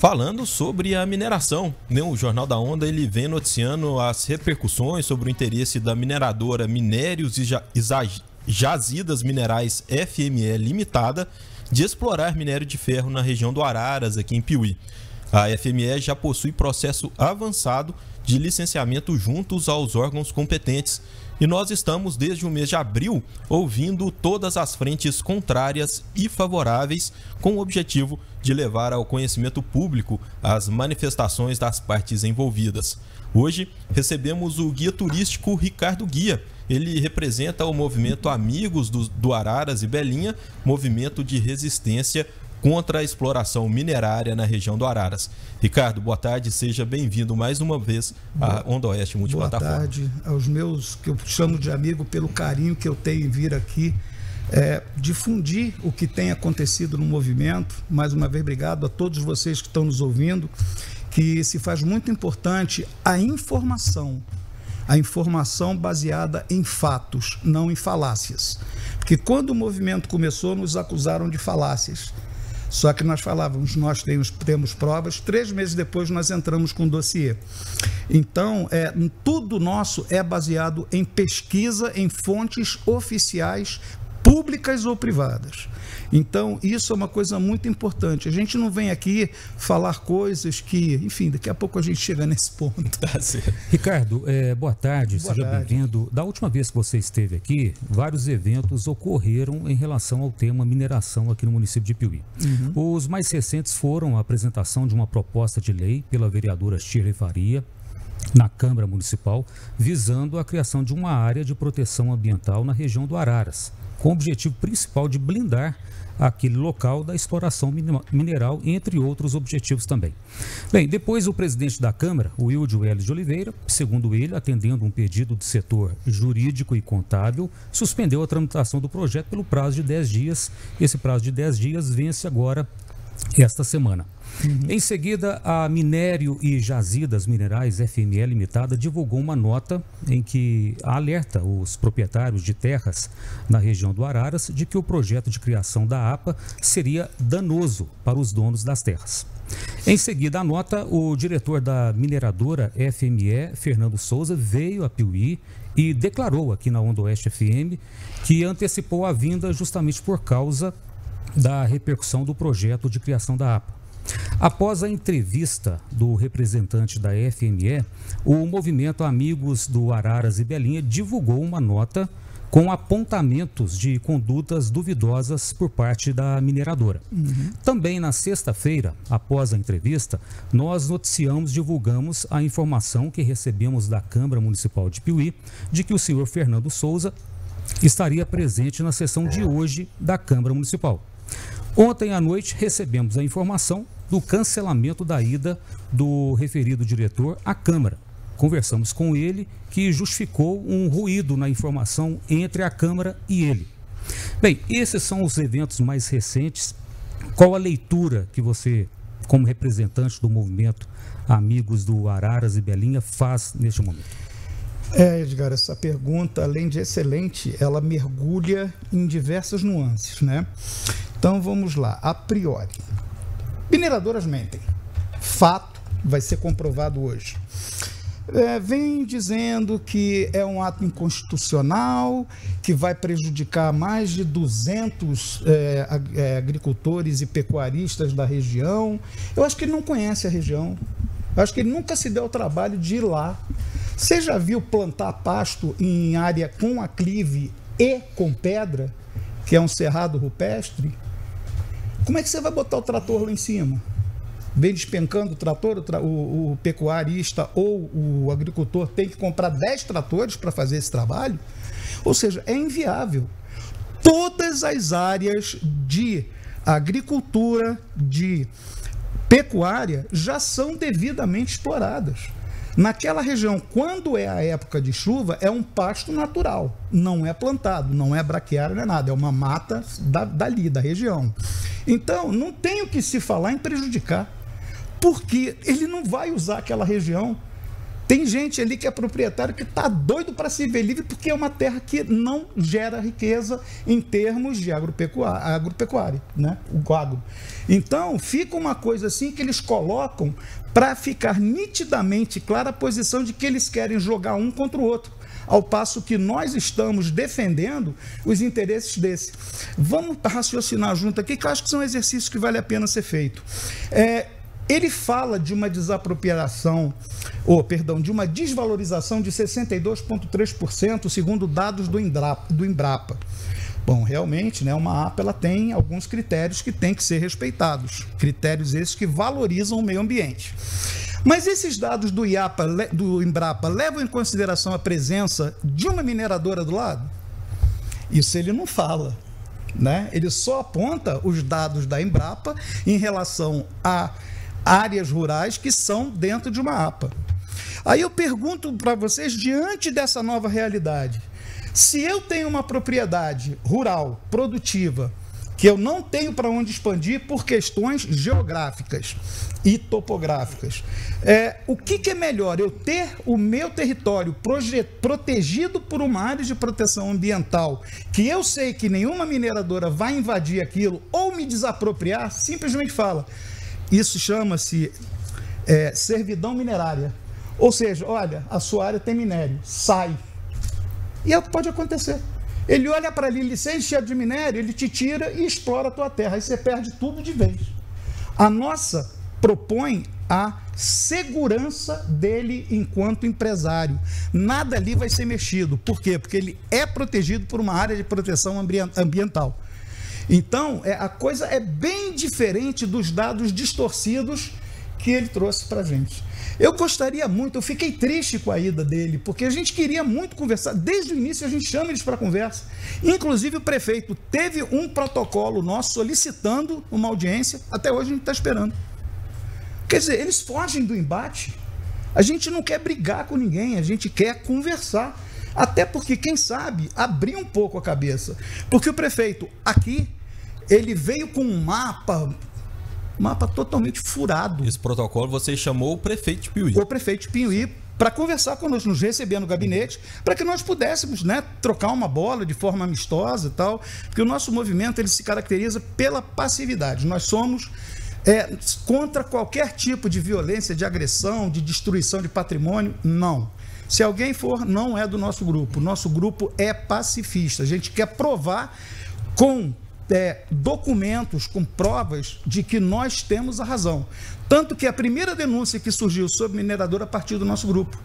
falando sobre a mineração, né? O Jornal da Onda ele vem noticiando as repercussões sobre o interesse da mineradora Minérios e Jazidas Minerais FME Limitada de explorar minério de ferro na região do Araras, aqui em Piuí. A FME já possui processo avançado de licenciamento juntos aos órgãos competentes. E nós estamos, desde o mês de abril, ouvindo todas as frentes contrárias e favoráveis, com o objetivo de levar ao conhecimento público as manifestações das partes envolvidas. Hoje, recebemos o guia turístico Ricardo Guia. Ele representa o movimento Amigos do Araras e Belinha, movimento de resistência contra a exploração minerária na região do Araras. Ricardo, boa tarde, seja bem-vindo mais uma vez à Onda Oeste Multiplataforma. Boa tarde aos meus, que eu chamo de amigo, pelo carinho que eu tenho em vir aqui difundir o que tem acontecido no movimento. Mais uma vez, obrigado a todos vocês que estão nos ouvindo, que se faz muito importante a informação baseada em fatos, não em falácias. Porque quando o movimento começou, nos acusaram de falácias. Só que nós falávamos, nós temos provas, 3 meses depois nós entramos com o dossiê. Então, tudo nosso é baseado em pesquisa, em fontes oficiais, públicas ou privadas. Então, isso é uma coisa muito importante. A gente não vem aqui falar coisas que, enfim, daqui a pouco a gente chega nesse ponto. Ricardo, boa tarde, seja bem-vindo. Da última vez que você esteve aqui, vários eventos ocorreram em relação ao tema mineração aqui no município de Piuí. Os mais recentes foram a apresentação de uma proposta de lei pela vereadora Shirley Faria, na Câmara Municipal, visando a criação de uma área de proteção ambiental na região do Araras, com o objetivo principal de blindar aquele local da exploração mineral, entre outros objetivos também. Bem, depois o presidente da Câmara, o Wildio Welles de Oliveira, segundo ele, atendendo um pedido do setor jurídico e contábil, suspendeu a tramitação do projeto pelo prazo de 10 dias. Esse prazo de 10 dias vence agora esta semana. Em seguida, a Minério e Jazidas Minerais FME Limitada divulgou uma nota em que alerta os proprietários de terras na região do Araras de que o projeto de criação da APA seria danoso para os donos das terras. Em seguida, a nota, o diretor da mineradora FME, Fernando Souza, veio a Piuí e declarou aqui na Onda Oeste FM que antecipou a vinda justamente por causa da repercussão do projeto de criação da APA. Após a entrevista do representante da FME, o movimento Amigos do Araras e Belinha divulgou uma nota com apontamentos de condutas duvidosas por parte da mineradora. Também na sexta-feira, após a entrevista, nós divulgamos a informação que recebemos da Câmara Municipal de Piuí de que o senhor Fernando Souza estaria presente na sessão de hoje da Câmara Municipal. Ontem à noite recebemos a informação do cancelamento da ida do referido diretor à Câmara. Conversamos com ele, que justificou um ruído na informação entre a Câmara e ele. Bem, esses são os eventos mais recentes. Qual a leitura que você, como representante do movimento Amigos do Araras e Belinha, faz neste momento? Edgar, essa pergunta, além de excelente, ela mergulha em diversas nuances, né? Então vamos lá, a priori. Mineradoras mentem. Fato, vai ser comprovado hoje. Vem dizendo que é um ato inconstitucional, que vai prejudicar mais de 200 agricultores e pecuaristas da região. Eu acho que ele não conhece a região. Eu acho que ele nunca se deu o trabalho de ir lá. Você já viu plantar pasto em área com aclive e com pedra, que é um cerrado rupestre? Como é que você vai botar o trator lá em cima? Vem despencando o trator, o pecuarista ou o agricultor tem que comprar 10 tratores para fazer esse trabalho? Ou seja, é inviável. Todas as áreas de agricultura, de pecuária, já são devidamente exploradas. Naquela região, quando é a época de chuva, é um pasto natural, não é plantado, não é braquiária, não é nada, é uma mata dali, da região. Então, não tem o que se falar em prejudicar, porque ele não vai usar aquela região Tem gente ali que é proprietário que está doido para se ver livre porque é uma terra que não gera riqueza em termos de agropecuária, né? O agro. Então, fica uma coisa assim que eles colocam para ficar nitidamente clara a posição de que eles querem jogar um contra o outro, ao passo que nós estamos defendendo os interesses desse. Vamos raciocinar junto aqui, que eu acho que são exercícios que vale a pena ser feito. Ele fala de uma desapropriação, de uma desvalorização de 62,3%, segundo dados do Embrapa. Bom, realmente, né, uma APA ela tem alguns critérios que têm que ser respeitados, critérios esses que valorizam o meio ambiente. Mas esses dados do Embrapa levam em consideração a presença de uma mineradora do lado? Isso ele não fala, né? Ele só aponta os dados da Embrapa em relação a áreas rurais que são dentro de uma APA. Aí eu pergunto para vocês, diante dessa nova realidade, se eu tenho uma propriedade rural, produtiva, que eu não tenho para onde expandir por questões geográficas e topográficas, o que é melhor? Eu ter o meu território protegido por uma área de proteção ambiental, que eu sei que nenhuma mineradora vai invadir aquilo, ou me desapropriar, simplesmente fala... Isso chama-se servidão minerária. Ou seja, olha, a sua área tem minério, sai. E é o que pode acontecer. Ele olha para ali, ele se enche de minério, ele te tira e explora a tua terra. Aí você perde tudo de vez. A nossa propõe a segurança dele enquanto empresário. Nada ali vai ser mexido. Por quê? Porque ele é protegido por uma área de proteção ambiental. Então, a coisa é bem diferente dos dados distorcidos que ele trouxe para a gente. Eu gostaria muito, eu fiquei triste com a ida dele, porque a gente queria muito conversar. Desde o início a gente chama eles para conversa. Inclusive o prefeito teve um protocolo nosso solicitando uma audiência, até hoje a gente está esperando. Quer dizer, eles fogem do embate. A gente não quer brigar com ninguém, a gente quer conversar. Até porque, quem sabe, abrir um pouco a cabeça. Porque o prefeito aqui, ele veio com um mapa totalmente furado. Esse protocolo você chamou o prefeito de Piuí. O prefeito de Piuí para conversar conosco, nos receber no gabinete, para que nós pudéssemos, né, trocar uma bola de forma amistosa e tal. Porque o nosso movimento ele se caracteriza pela passividade. Nós somos contra qualquer tipo de violência, de agressão, de destruição de patrimônio, não. Se alguém for, não é do nosso grupo. Nosso grupo é pacifista. A gente quer provar com documentos, com provas de que nós temos a razão. Tanto que a primeira denúncia que surgiu sobre mineradora partiu do nosso grupo.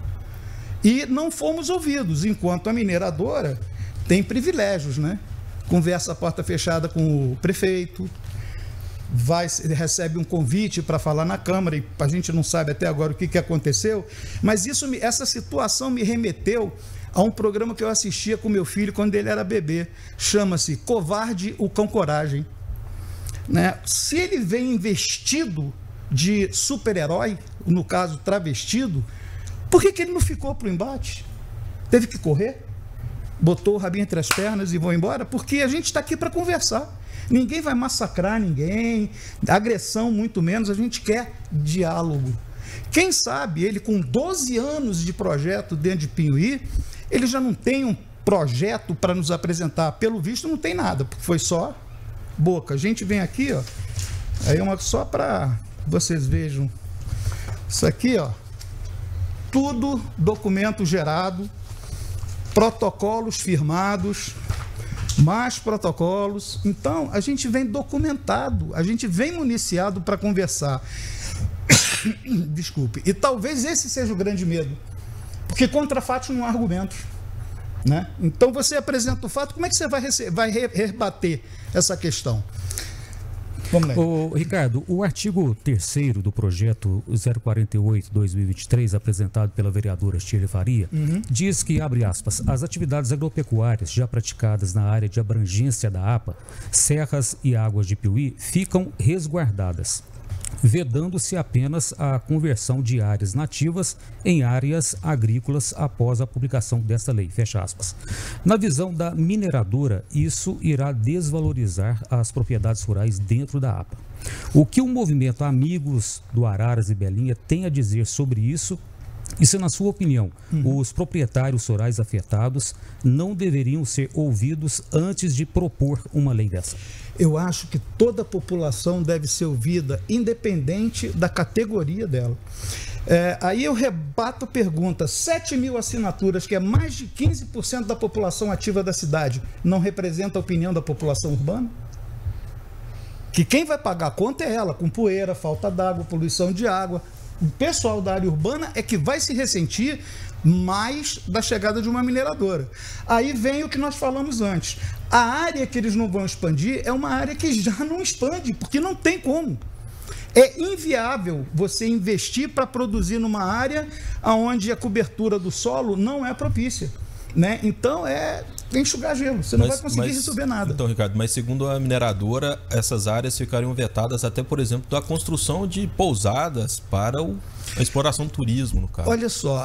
E não fomos ouvidos, enquanto a mineradora tem privilégios, né? Conversa a porta fechada com o prefeito, recebe um convite para falar na Câmara, e a gente não sabe até agora o que aconteceu, mas essa situação me remeteu a um programa que eu assistia com meu filho quando ele era bebê, chama-se Covarde, o Cão Coragem. Né? Se ele vem investido de super-herói, no caso travestido, por que ele não ficou para o embate? Teve que correr? Botou o rabinho entre as pernas e vão embora? Porque a gente está aqui para conversar. Ninguém vai massacrar ninguém, agressão muito menos, a gente quer diálogo. Quem sabe ele com 12 anos de projeto dentro de Piuí, ele já não tem um projeto para nos apresentar. Pelo visto não tem nada, porque foi só boca. A gente vem aqui, ó, aí só para vocês vejam. Isso aqui, ó, tudo documento gerado, protocolos firmados, mais protocolos. Então, a gente vem documentado, a gente vem municiado para conversar. Desculpe. E talvez esse seja o grande medo. Porque contra fatos não há argumentos. Né? Então, você apresenta o fato, como é que você vai rebater essa questão? Vamos lá. Ricardo, o artigo 3º do projeto 048/2023, apresentado pela vereadora Shirley Faria, diz que, abre aspas, as atividades agropecuárias já praticadas na área de abrangência da APA, serras e águas de Piuí, ficam resguardadas, vedando-se apenas a conversão de áreas nativas em áreas agrícolas após a publicação desta lei, fecha aspas. Na visão da mineradora, isso irá desvalorizar as propriedades rurais dentro da APA. O que o movimento Amigos do Araras e Belinha tem a dizer sobre isso E se, na sua opinião, os proprietários rurais afetados não deveriam ser ouvidos antes de propor uma lei dessa? Eu acho que toda a população deve ser ouvida, independente da categoria dela. Aí eu rebato a pergunta: 7 mil assinaturas, que é mais de 15% da população ativa da cidade, não representa a opinião da população urbana? Que quem vai pagar a conta é ela, com poeira, falta d'água, poluição de água. O pessoal da área urbana é que vai se ressentir mais da chegada de uma mineradora. Aí vem o que nós falamos antes. A área que eles não vão expandir é uma área que já não expande, porque não tem como. É inviável você investir para produzir numa área onde a cobertura do solo não é propícia, né? Então enxugar gelo, você não vai conseguir resolver nada. Então, Ricardo, mas segundo a mineradora, essas áreas ficariam vetadas até, por exemplo, da construção de pousadas para a exploração do turismo, no caso. Olha só,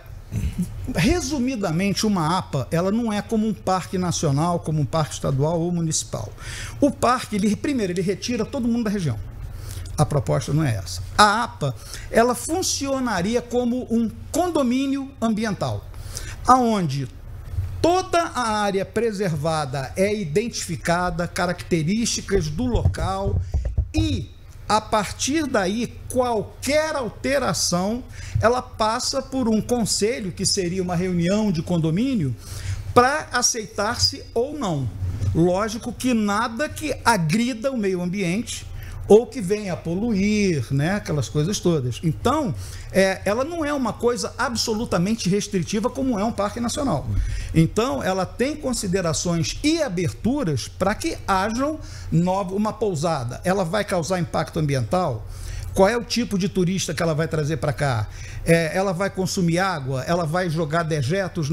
resumidamente, uma APA, ela não é como um parque nacional, como um parque estadual ou municipal. O parque, primeiro, ele retira todo mundo da região. A proposta não é essa. A APA, ela funcionaria como um condomínio ambiental, aonde toda a área preservada é identificada, características do local, e a partir daí qualquer alteração ela passa por um conselho, que seria uma reunião de condomínio, para aceitar-se ou não. Lógico que nada que agrida o meio ambiente ou que venha a poluir, né, aquelas coisas todas. Então, ela não é uma coisa absolutamente restritiva como é um parque nacional. Então, ela tem considerações e aberturas para que hajam uma pousada. Ela vai causar impacto ambiental? Qual é o tipo de turista que ela vai trazer para cá? Ela vai consumir água? Ela vai jogar dejetos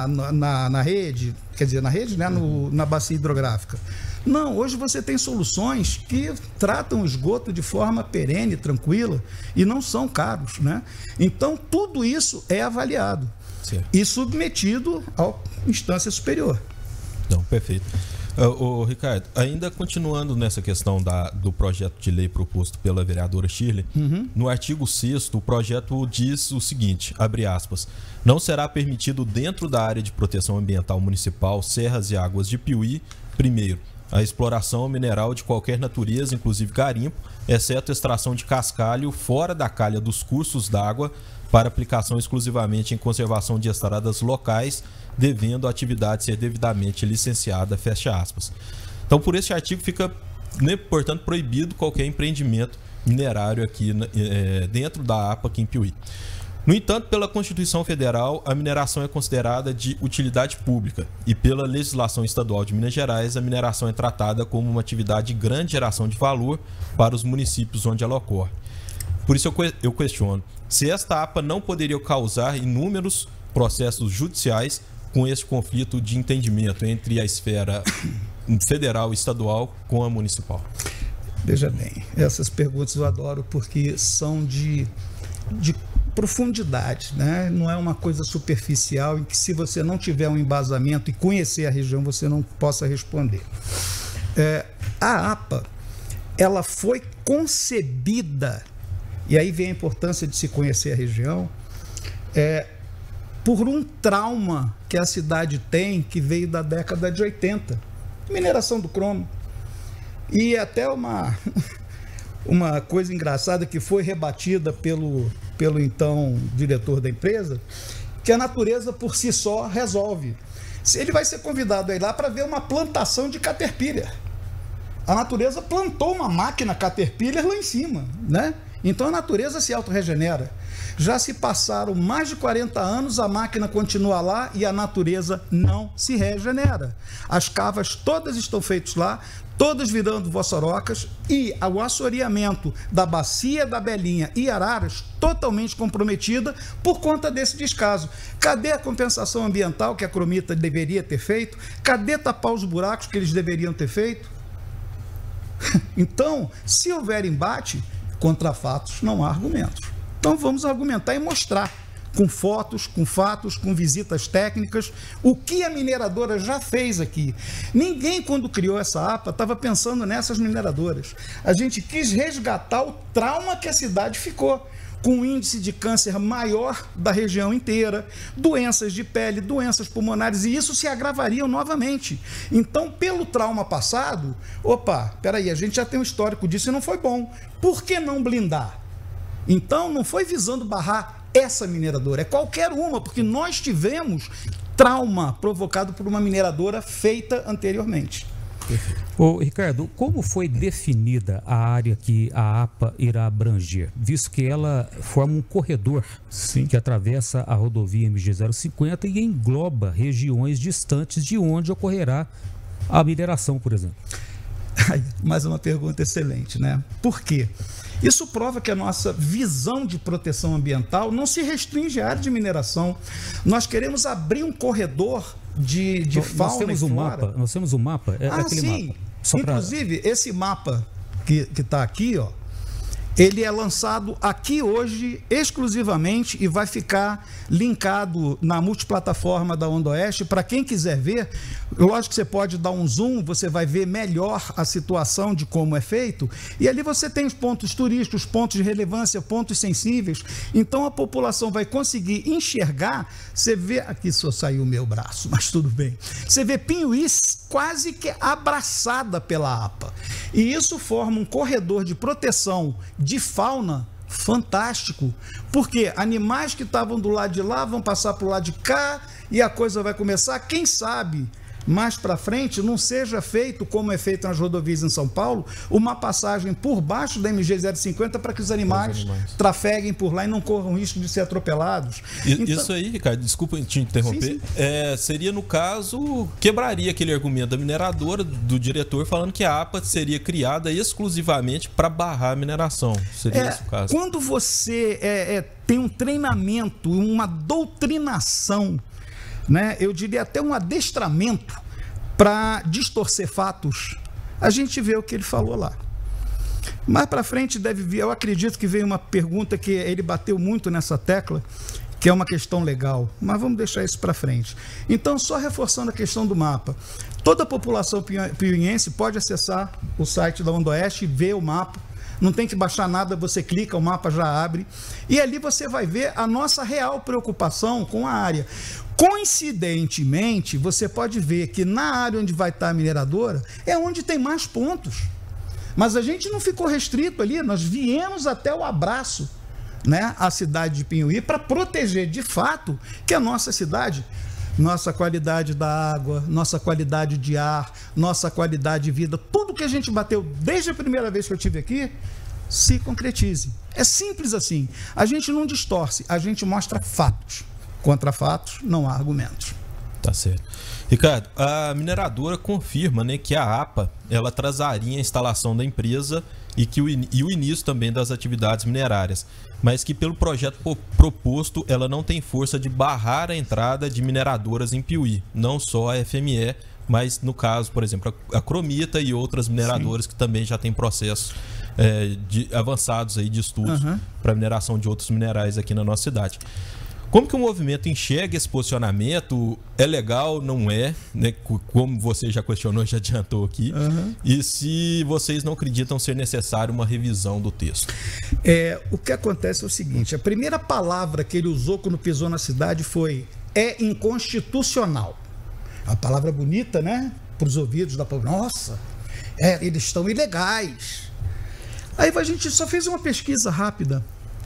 na rede? Quer dizer, na rede, né, na bacia hidrográfica? Não, hoje você tem soluções que tratam o esgoto de forma perene, tranquila, e não são caros, né? Então, tudo isso é avaliado, certo, e submetido à instância superior. Não, perfeito. Ricardo, ainda continuando nessa questão do projeto de lei proposto pela vereadora Shirley, no artigo 6º, o projeto diz o seguinte, abre aspas: não será permitido dentro da área de proteção ambiental municipal, Serras e Águas de Piuí, primeiro, a exploração mineral de qualquer natureza, inclusive garimpo, exceto extração de cascalho fora da calha dos cursos d'água para aplicação exclusivamente em conservação de estradas locais, devendo a atividade ser devidamente licenciada, fecha aspas. Então, por esse artigo fica, né, portanto, proibido qualquer empreendimento minerário aqui dentro da APA aqui em Piuí. No entanto, pela Constituição Federal, a mineração é considerada de utilidade pública e pela legislação estadual de Minas Gerais, a mineração é tratada como uma atividade de grande geração de valor para os municípios onde ela ocorre. Por isso eu questiono se esta APA não poderia causar inúmeros processos judiciais com esse conflito de entendimento entre a esfera federal e estadual com a municipal. Veja bem, essas perguntas eu adoro porque são de profundidade, né? Não é uma coisa superficial em que, se você não tiver um embasamento e conhecer a região, você não possa responder. A APA, ela foi concebida, e aí vem a importância de se conhecer a região, por um trauma que a cidade tem, que veio da década de 80, mineração do cromo. E até uma coisa engraçada que foi rebatida pelo então diretor da empresa, que a natureza por si só resolve. Ele vai ser convidado a ir lá para ver uma plantação de Caterpillar. A natureza plantou uma máquina Caterpillar lá em cima, né? Então a natureza se autorregenera. Já se passaram mais de 40 anos, a máquina continua lá e a natureza não se regenera. As cavas todas estão feitas lá, todas virando voçorocas, e o assoreamento da bacia da Belinha e Araras totalmente comprometida por conta desse descaso. Cadê a compensação ambiental que a Cromita deveria ter feito? Cadê tapar os buracos que eles deveriam ter feito? Então, se houver embate, contra fatos não há argumentos. Então vamos argumentar e mostrar, com fotos, com fatos, com visitas técnicas, o que a mineradora já fez aqui. Ninguém, quando criou essa APA, estava pensando nessas mineradoras. A gente quis resgatar o trauma que a cidade ficou. com índice de câncer maior da região inteira, doenças de pele, doenças pulmonares, e isso se agravaria novamente. Então, pelo trauma passado, peraí, a gente já tem um histórico disso e não foi bom. Por que não blindar? Então, não foi visando barrar essa mineradora, é qualquer uma, porque nós tivemos trauma provocado por uma mineradora feita anteriormente. Ô, Ricardo, como foi definida a área que a APA irá abranger, visto que ela forma um corredor que atravessa a rodovia MG-050 e engloba regiões distantes de onde ocorrerá a mineração, por exemplo? Mais uma pergunta excelente, né? Por quê? Isso prova que a nossa visão de proteção ambiental não se restringe à área de mineração. Nós queremos abrir um corredor de fauna e flora. Nós temos um mapa. Aquele sim. Mapa. Inclusive, esse mapa que está aqui, ó, ele é lançado aqui hoje exclusivamente e vai ficar linkado na multiplataforma da Onda Oeste para quem quiser ver. Lógico que você pode dar um zoom, você vai ver melhor a situação de como é feito, e ali você tem os pontos turísticos, pontos de relevância, pontos sensíveis. Então a população vai conseguir enxergar. Você vê, aqui só saiu o meu braço, mas tudo bem. Você vê Pinhuí quase que abraçada pela APA, e isso forma um corredor de proteção de fauna fantástico, porque animais que estavam do lado de lá vão passar para o lado de cá e a coisa vai começar, quem sabe mais para frente não seja feito, como é feito nas rodovias em São Paulo, uma passagem por baixo da MG-050 para que os animais trafeguem por lá e não corram risco de ser atropelados. Isso aí, Ricardo, desculpa te interromper, sim. Seria, no caso, quebraria aquele argumento da mineradora, do diretor, falando que a APA seria criada exclusivamente para barrar a mineração. Seria esse o caso. Quando você tem um treinamento, uma doutrinação, né, eu diria até um adestramento para distorcer fatos, a gente vê o que ele falou lá. Mais para frente deve vir, eu acredito que veio uma pergunta que ele bateu muito nessa tecla, que é uma questão legal, mas vamos deixar isso para frente. Então, só reforçando a questão do mapa, toda a população piauiense pode acessar o site da Onda Oeste e ver o mapa. Não tem que baixar nada, você clica, o mapa já abre. E ali você vai ver a nossa real preocupação com a área. Coincidentemente, você pode ver que na área onde vai estar a mineradora é onde tem mais pontos. Mas a gente não ficou restrito ali, nós viemos até o abraço, né, a cidade de Pinhuí, para proteger de fato que a nossa cidade, nossa qualidade da água, nossa qualidade de ar, nossa qualidade de vida, tudo que a gente bateu desde a primeira vez que eu estive aqui, se concretize. É simples assim. A gente não distorce, a gente mostra fatos. Contra fatos, não há argumentos. Tá certo. Ricardo, a mineradora confirma, né, que a APA ela atrasaria a instalação da empresa e o início também das atividades minerárias, mas que pelo projeto proposto ela não tem força de barrar a entrada de mineradoras em Piauí, não só a FME, mas no caso, por exemplo, a Cromita e outras mineradoras. Sim. Que também já têm processos avançados aí de estudos para mineração de outros minerais aqui na nossa cidade. Como que o movimento enxerga esse posicionamento? É legal, não é? Né? Como você já questionou, já adiantou aqui. E se vocês não acreditam ser necessário uma revisão do texto? O que acontece é o seguinte, a primeira palavra que ele usou quando pisou na cidade foi inconstitucional. A palavra bonita, né? Para os ouvidos da população. Nossa, eles estão ilegais. Aí a gente só fez uma pesquisa rápida.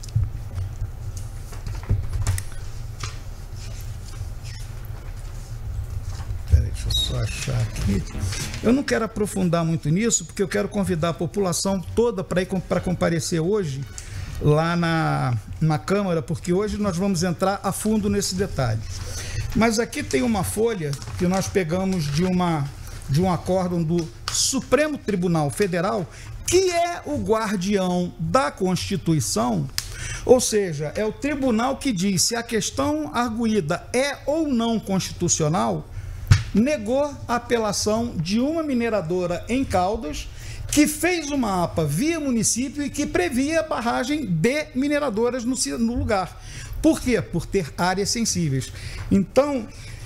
Deixa eu só achar aqui. Eu não quero aprofundar muito nisso, porque eu quero convidar a população toda para ir para comparecer hoje lá na Câmara, porque hoje nós vamos entrar a fundo nesse detalhe. Mas aqui tem uma folha que nós pegamos de um acórdão do Supremo Tribunal Federal, que é o guardião da Constituição, ou seja, é o tribunal que diz se a questão arguída é ou não constitucional. Negou a apelação de uma mineradora em Caldas que fez uma APA via município e que previa a barragem de mineradoras no lugar. Por quê? Por ter áreas sensíveis. Então,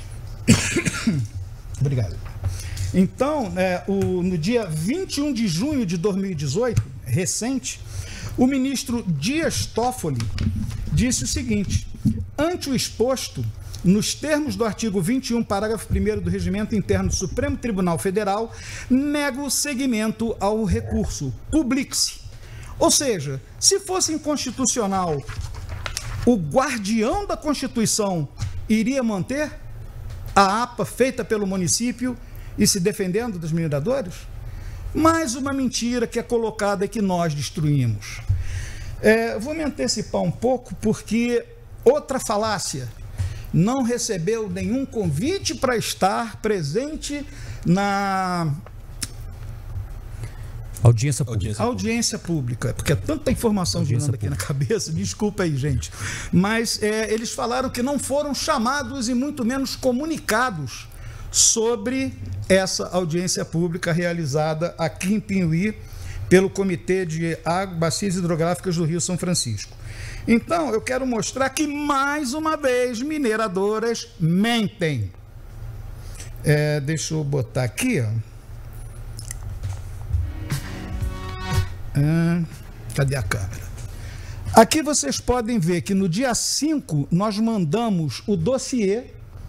obrigado. Então, no dia 21 de junho de 2018, recente, o ministro Dias Toffoli disse o seguinte: ante o exposto, nos termos do artigo 21, parágrafo 1º do Regimento Interno do Supremo Tribunal Federal, nego seguimento ao recurso. Publique-se. Ou seja, se fosse inconstitucional, o guardião da Constituição iria manter a APA feita pelo município e se defendendo dos mineradores? Mais uma mentira que é colocada e que nós destruímos. Vou me antecipar um pouco, porque outra falácia: não recebeu nenhum convite para estar presente na audiência pública, porque é tanta informação girando aqui na cabeça, desculpa aí, gente. Mas eles falaram que não foram chamados e muito menos comunicados sobre essa audiência pública realizada aqui em Pinhuí pelo Comitê de Bacias Hidrográficas do Rio São Francisco. Então, eu quero mostrar que, mais uma vez, mineradoras mentem. Deixa eu botar aqui, ó. Cadê a câmera? Aqui vocês podem ver que no dia 5 nós mandamos o dossiê.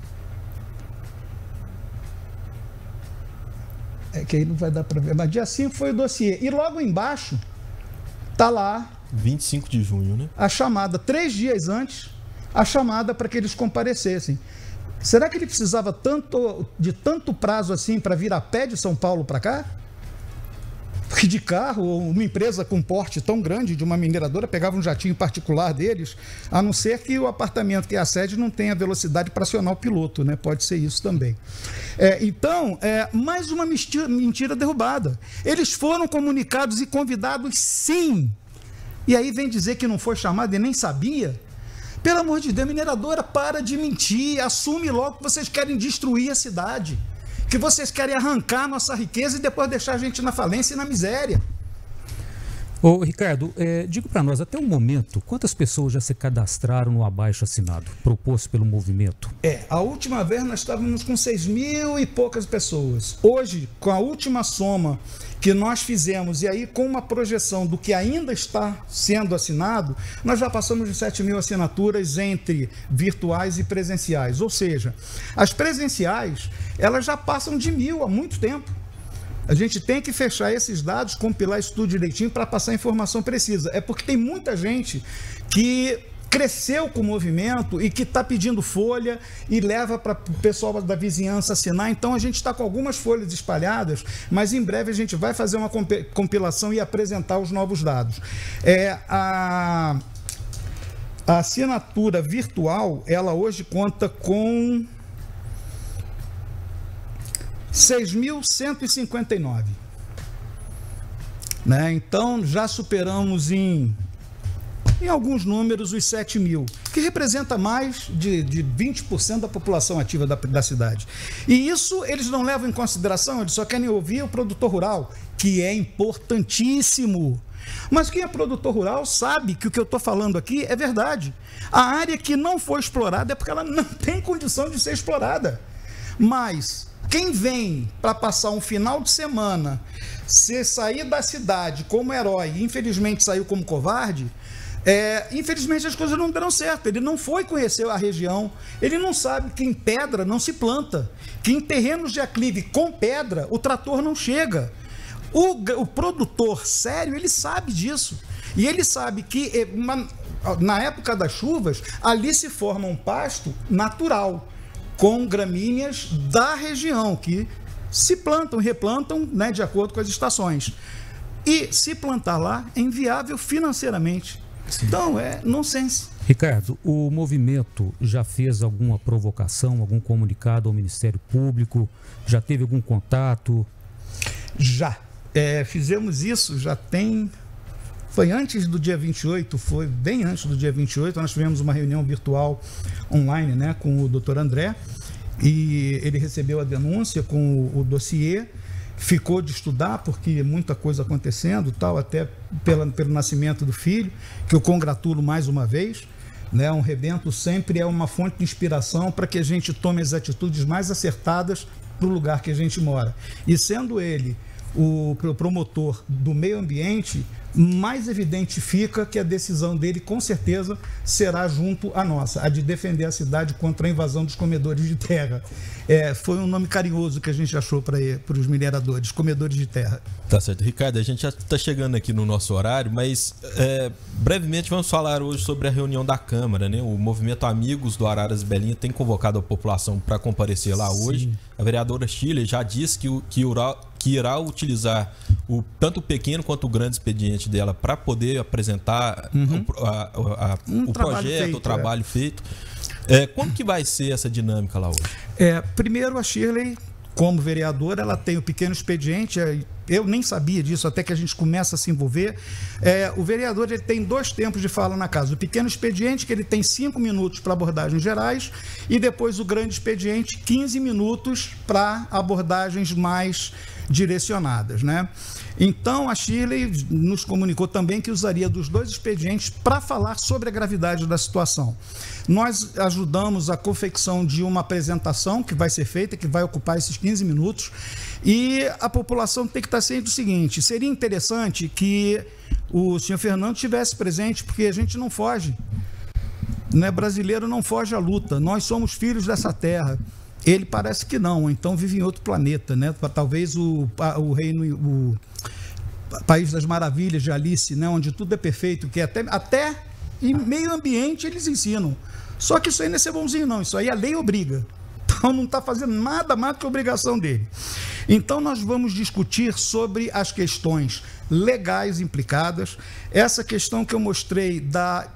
Que aí não vai dar para ver, mas dia 5 foi o dossiê. E logo embaixo está lá 25 de junho, né? A chamada, 3 dias antes, a chamada para que eles comparecessem. Será que ele precisava de tanto prazo assim para vir a pé de São Paulo para cá? Porque de carro, ou uma empresa com porte tão grande de uma mineradora pegava um jatinho particular deles, a não ser que o apartamento que é a sede não tenha velocidade para acionar o piloto, né? Pode ser isso também. Então, mais uma mentira derrubada. Eles foram comunicados e convidados, sim. E aí vem dizer que não foi chamado e nem sabia? Pelo amor de Deus, mineradora, para de mentir, assume logo que vocês querem destruir a cidade, que vocês querem arrancar a nossa riqueza e depois deixar a gente na falência e na miséria. Ô, Ricardo, diga para nós, até o momento, quantas pessoas já se cadastraram no abaixo-assinado proposto pelo movimento? A última vez nós estávamos com 6.000 e poucas pessoas. Hoje, com a última soma que nós fizemos, e aí com uma projeção do que ainda está sendo assinado, nós já passamos de 7.000 assinaturas entre virtuais e presenciais. Ou seja, as presenciais, elas já passam de 1.000 há muito tempo. A gente tem que fechar esses dados, compilar isso tudo direitinho para passar a informação precisa. É porque tem muita gente que cresceu com o movimento e que está pedindo folha e leva para o pessoal da vizinhança assinar. Então a gente está com algumas folhas espalhadas, mas em breve a gente vai fazer uma compilação e apresentar os novos dados. A assinatura virtual, ela hoje conta com 6.159, né? Então já superamos em alguns números os 7.000, que representa mais de 20% da população ativa da cidade. E isso eles não levam em consideração, eles só querem ouvir o produtor rural, que é importantíssimo. Mas quem é produtor rural sabe que o que eu estou falando aqui é verdade. A área que não foi explorada é porque ela não tem condição de ser explorada. Mas quem vem para passar um final de semana, se sair da cidade como herói e infelizmente saiu como covarde, infelizmente as coisas não deram certo. Ele não foi conhecer a região, ele não sabe que em pedra não se planta, que em terrenos de aclive com pedra o trator não chega. O produtor sério, ele sabe disso. E ele sabe que na época das chuvas, ali se forma um pasto natural, com gramíneas da região, que se plantam e replantam, né, de acordo com as estações. E se plantar lá é inviável financeiramente. Sim. Então é nonsense. Ricardo, o movimento já fez alguma provocação, algum comunicado ao Ministério Público? Já teve algum contato? Já. Fizemos isso, já tem... Foi antes do dia 28, foi bem antes do dia 28, nós tivemos uma reunião virtual online, né, com o Dr. André, e ele recebeu a denúncia com o dossiê, ficou de estudar, porque muita coisa acontecendo, tal, até pelo nascimento do filho, que eu congratulo mais uma vez, né, um rebento sempre é uma fonte de inspiração para que a gente tome as atitudes mais acertadas para o lugar que a gente mora. E sendo ele o promotor do meio ambiente, mais evidente fica que a decisão dele, com certeza, será junto à nossa, a de defender a cidade contra a invasão dos comedores de terra. Foi um nome carinhoso que a gente achou para os mineradores, comedores de terra. Tá certo. Ricardo, a gente já está chegando aqui no nosso horário, mas brevemente vamos falar hoje sobre a reunião da Câmara, né? O Movimento Amigos do Araras Belinha tem convocado a população para comparecer lá hoje. A vereadora Shirley já disse que irá utilizar tanto o pequeno quanto o grande expediente dela para poder apresentar o projeto, feito, o trabalho feito. Como que vai ser essa dinâmica lá hoje? Primeiro, a Shirley, como vereadora, ela tem o pequeno expediente. Eu nem sabia disso até que a gente começa a se envolver. O vereador ele tem 2 tempos de fala na casa. O pequeno expediente, que ele tem 5 minutos para abordagens gerais, e depois o grande expediente, 15 minutos para abordagens mais direcionadas, né? Então, a Shirley nos comunicou também que usaria dos 2 expedientes para falar sobre a gravidade da situação. Nós ajudamos a confecção de uma apresentação que vai ser feita, que vai ocupar esses 15 minutos, e a população tem que estar ciente do seguinte: seria interessante que o senhor Fernando estivesse presente, porque a gente não foge, né? Brasileiro não foge à luta, nós somos filhos dessa terra. Ele parece que não, então vive em outro planeta, né? Talvez o País das Maravilhas de Alice, né? Onde tudo é perfeito, que até em meio ambiente eles ensinam. Só que isso aí não é ser bonzinho, não. Isso aí a lei obriga. Então não está fazendo nada mais do que a obrigação dele. Então nós vamos discutir sobre as questões legais implicadas, essa questão que eu mostrei da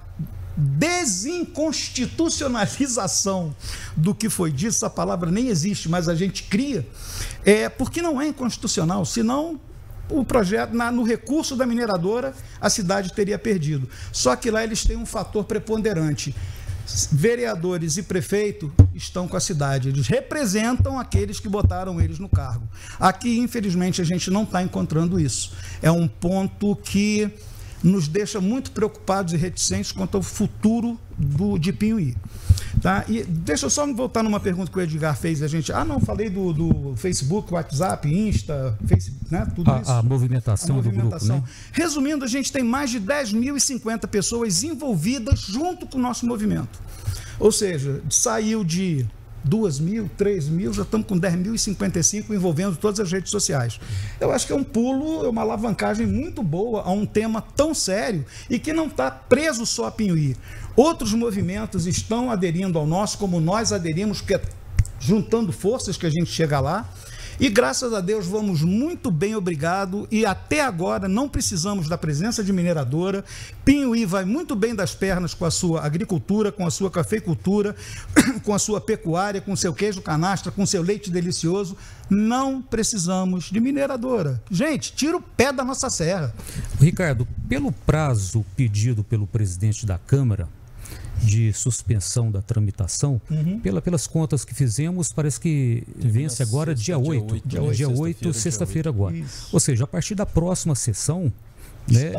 desinconstitucionalização do que foi dito. Essa palavra nem existe, mas a gente cria, porque não é inconstitucional, senão o projeto, no recurso da mineradora, a cidade teria perdido. Só que lá eles têm um fator preponderante: vereadores e prefeito estão com a cidade, eles representam aqueles que botaram eles no cargo. Aqui, infelizmente, a gente não está encontrando isso. É um ponto que nos deixa muito preocupados e reticentes quanto ao futuro de Pinhuí. Tá? E deixa eu só voltar numa pergunta que o Edgar fez. Falei do Facebook, WhatsApp, Insta, Facebook, né? Tudo isso. A movimentação do grupo, né? Resumindo, a gente tem mais de 10.050 pessoas envolvidas junto com o nosso movimento. Ou seja, saiu de 2.000, 3.000, já estamos com 10.055 envolvendo todas as redes sociais. Eu acho que é um pulo, uma alavancagem muito boa a um tema tão sério e que não está preso só a Pinhuí. Outros movimentos estão aderindo ao nosso, como nós aderimos, porque juntando forças que a gente chega lá. E graças a Deus vamos muito bem, obrigado, e até agora não precisamos da presença de mineradora. Pinhuí vai muito bem das pernas com a sua agricultura, com a sua cafeicultura, com a sua pecuária, com o seu queijo canastra, com o seu leite delicioso. Não precisamos de mineradora. Gente, tira o pé da nossa serra. Ricardo, pelo prazo pedido pelo presidente da Câmara de suspensão da tramitação, pelas contas que fizemos, parece que vence agora dia 8. Dia 8, sexta-feira agora. Isso. Ou seja, a partir da próxima sessão, né,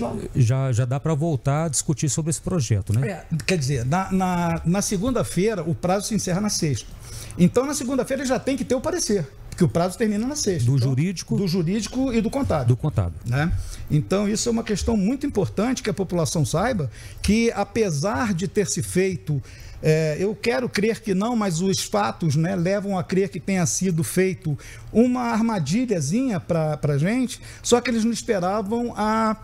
já dá para voltar a discutir sobre esse projeto, né? Quer dizer, na segunda-feira o prazo se encerra na sexta. Então, na segunda-feira já tem que ter o parecer, porque o prazo termina na sexta. Do jurídico e do contábil. Do contábil. Né? Então, isso é uma questão muito importante que a população saiba, que apesar de ter se feito, eu quero crer que não, mas os fatos, né, levam a crer que tenha sido feito uma armadilhazinha para a gente, só que eles não esperavam a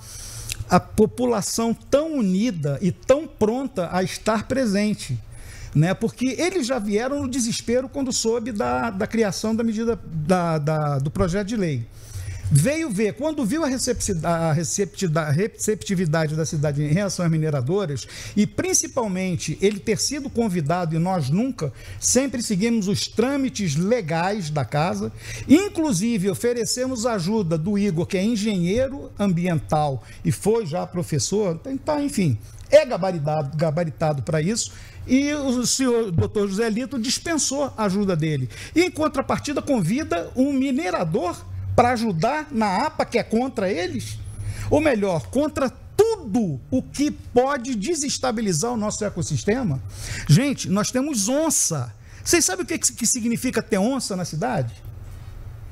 população tão unida e tão pronta a estar presente. Né, porque eles já vieram no desespero quando soube da criação da medida do projeto de lei. Veio ver, quando viu a receptividade da cidade em relação às mineradoras, e principalmente ele ter sido convidado, e nós nunca, sempre seguimos os trâmites legais da casa, inclusive oferecemos a ajuda do Igor, que é engenheiro ambiental e foi já professor, enfim, é gabaritado para isso. E o senhor Dr. José Lito dispensou a ajuda dele. E, em contrapartida, convida um minerador para ajudar na APA, que é contra eles. Ou melhor, contra tudo o que pode desestabilizar o nosso ecossistema. Gente, nós temos onça. Vocês sabem o que significa ter onça na cidade?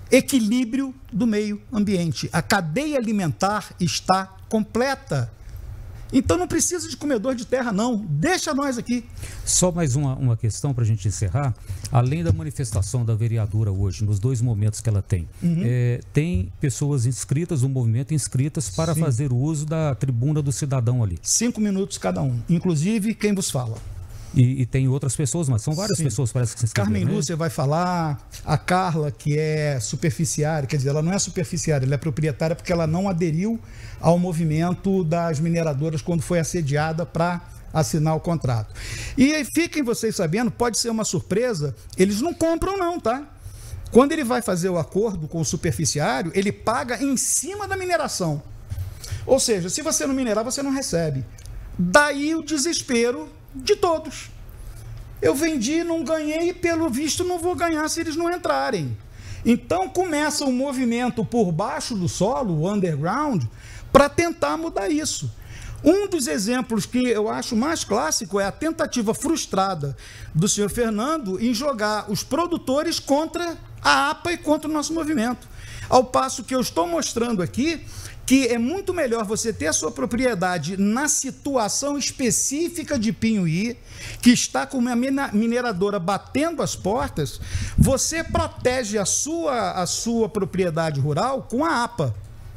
equilíbrio do meio ambiente. A cadeia alimentar está completa. Então não precisa de comedor de terra, não. Deixa nós aqui. Só mais uma questão para a gente encerrar. Além da manifestação da vereadora hoje, nos 2 momentos que ela tem, tem pessoas inscritas, um movimento inscritas para fazer uso da tribuna do cidadão ali. 5 minutos cada um, inclusive quem vos fala. E tem outras pessoas, mas são várias pessoas, parece que se inscreveram. Carmen Lúcia vai falar, a Carla, que é superficiária, quer dizer, ela não é superficiária, ela é proprietária porque ela não aderiu ao movimento das mineradoras quando foi assediada para assinar o contrato. E aí, fiquem vocês sabendo, pode ser uma surpresa, eles não compram não, tá? Quando ele vai fazer o acordo com o superficiário, ele paga em cima da mineração. Ou seja, se você não minerar, você não recebe. Daí o desespero de todos. Eu vendi, não ganhei, pelo visto não vou ganhar se eles não entrarem. Então começa um movimento por baixo do solo, o underground, para tentar mudar isso. Um dos exemplos que eu acho mais clássico é a tentativa frustrada do senhor Fernando em jogar os produtores contra a APA e contra o nosso movimento. Ao passo que eu estou mostrando aqui que é muito melhor você ter a sua propriedade na situação específica de Pinhuí, que está com uma mineradora batendo as portas, você protege a sua propriedade rural com a APA.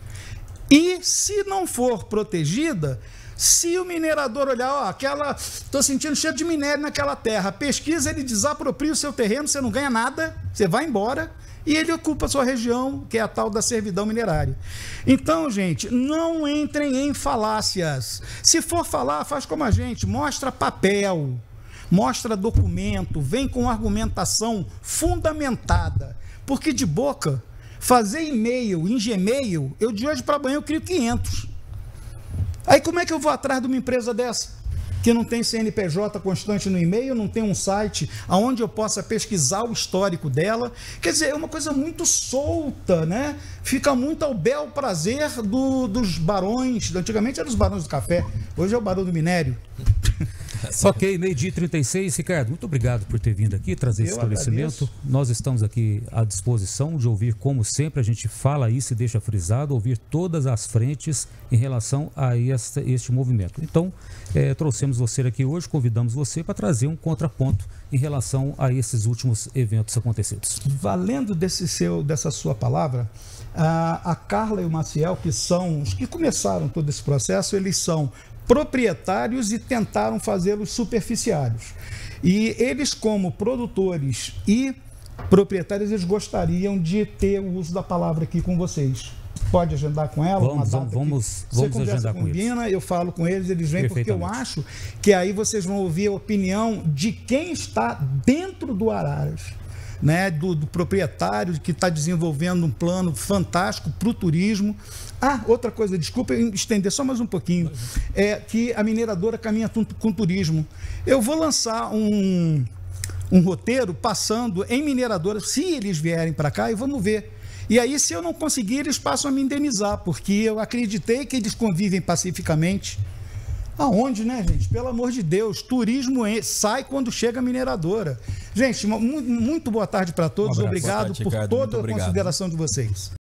E se não for protegida, se o minerador olhar, estou sentindo cheiro de minério naquela terra, pesquisa, ele desapropria o seu terreno, você não ganha nada, você vai embora, e ele ocupa a sua região, que é a tal da servidão minerária. Então, gente, não entrem em falácias. Se for falar, faz como a gente, mostra papel, mostra documento, vem com argumentação fundamentada. Porque de boca, fazer e-mail, em Gmail, eu de hoje para amanhã eu crio 500. Aí como é que eu vou atrás de uma empresa dessa? Que não tem CNPJ constante no e-mail, não tem um site onde eu possa pesquisar o histórico dela. Quer dizer, é uma coisa muito solta, né? Fica muito ao bel prazer dos barões. Antigamente eram os barões do café, hoje é o barão do minério. Ok, 12h36, Ricardo, muito obrigado por ter vindo aqui, trazer esse esclarecimento. Nós estamos aqui à disposição de ouvir, como sempre, a gente fala isso e deixa frisado, ouvir todas as frentes em relação a este movimento. Então, trouxemos você aqui hoje, convidamos você para trazer um contraponto em relação a esses últimos eventos acontecidos. Valendo dessa sua palavra, a Carla e o Maciel, que são os que começaram todo esse processo, eles são proprietários e tentaram fazê-los superficiários. E eles, como produtores e proprietários, eles gostariam de ter o uso da palavra aqui com vocês. Pode agendar com ela? Vamos agendar com eles. Eu falo com eles, eles vêm porque eu acho que aí vocês vão ouvir a opinião de quem está dentro do Araras, né, do proprietário que está desenvolvendo um plano fantástico para o turismo. Outra coisa, desculpa eu estender só mais um pouquinho, é que a mineradora caminha com turismo. Eu vou lançar um roteiro passando em mineradoras, se eles vierem para cá, e vamos ver. E aí, se eu não conseguir, eles passam a me indenizar, porque eu acreditei que eles convivem pacificamente. Aonde, né, gente? Pelo amor de Deus, turismo sai quando chega a mineradora. Gente, muito boa tarde para todos, obrigado por toda a consideração de vocês.